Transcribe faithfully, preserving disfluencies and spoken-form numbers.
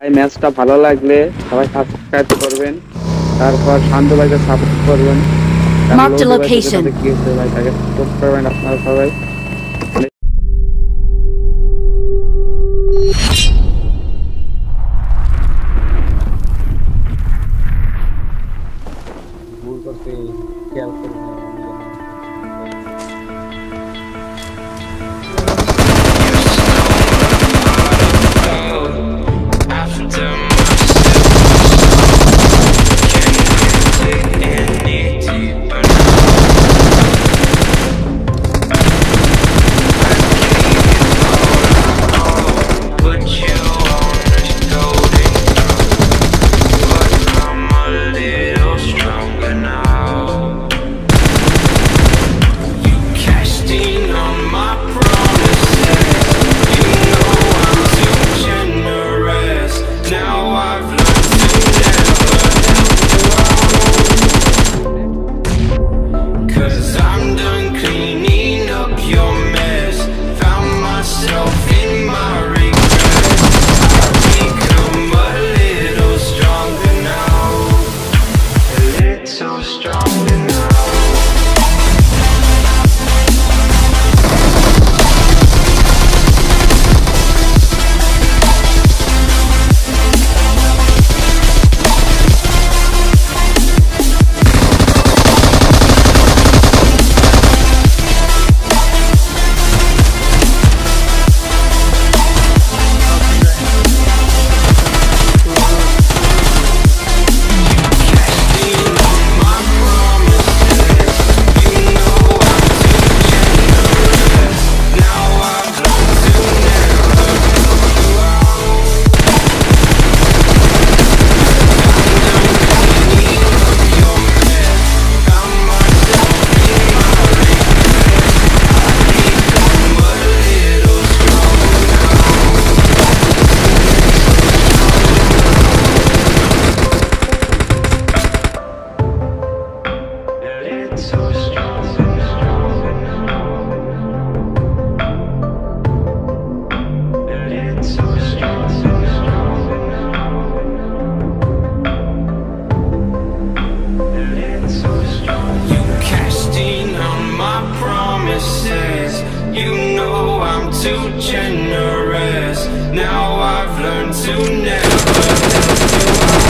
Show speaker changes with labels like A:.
A: এই ম্যাচটা ভালো লাগলে সবাই সাবস্ক্রাইব করবেন, তারপর শান্ত ভাইকে সাপোর্ট করবেন।
B: Mark the location.
A: কি হচ্ছে ভাই, তাকে সাপোর্ট করবেন আপনারা সবাই। ভুল করতে খেয়াল করবেন।
C: You know I'm too generous. Now I've learned to never help you out.